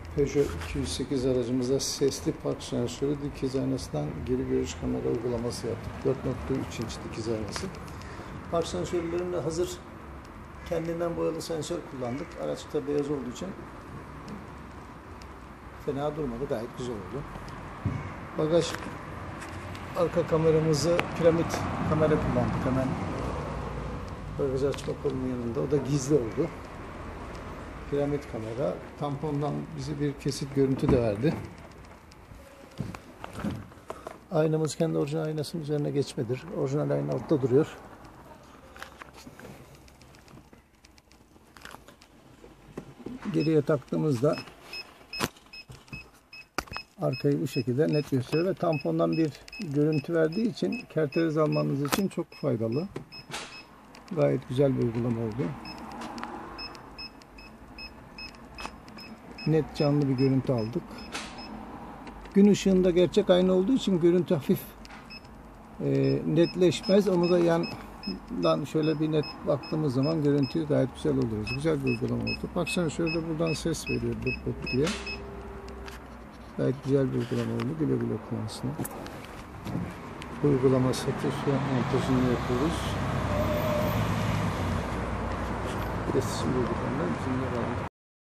Peugeot 208 aracımıza sesli park sensörü dikiz aynasından geri görüş kamera uygulaması yaptık. 4.3 inç dikiz aynası. Park sensörlerinde hazır kendinden boyalı sensör kullandık. Araçta beyaz olduğu için fena durmadı. Gayet güzel oldu. Bagaj arka kameramızı piramit kamera kullandık. Hemen bagaj açma kolunun yanında. O da gizli oldu. Piramit kamera. Tampondan bize bir kesit görüntü de verdi. Aynamız kendi orijinal aynasının üzerine geçmedir. Orijinal ayna altta duruyor. Geriye taktığımızda arkayı bu şekilde net gösteriyor ve tampondan bir görüntü verdiği için kerteriz almanız için çok faydalı. Gayet güzel bir uygulama oldu. Net canlı bir görüntü aldık. Gün ışığında gerçek ayna olduğu için görüntü hafif netleşmez. Onu da yandan şöyle bir net baktığımız zaman görüntüyü gayet güzel alıyoruz. Güzel bir uygulama oldu. Baksana şöyle buradan ses veriyor bıp bıp diye. Gayet güzel bir uygulama oldu. Güle güle kullansın. Uygulama satış ve montajını yapıyoruz. İletişim uygulamalarından bizimle bağlı.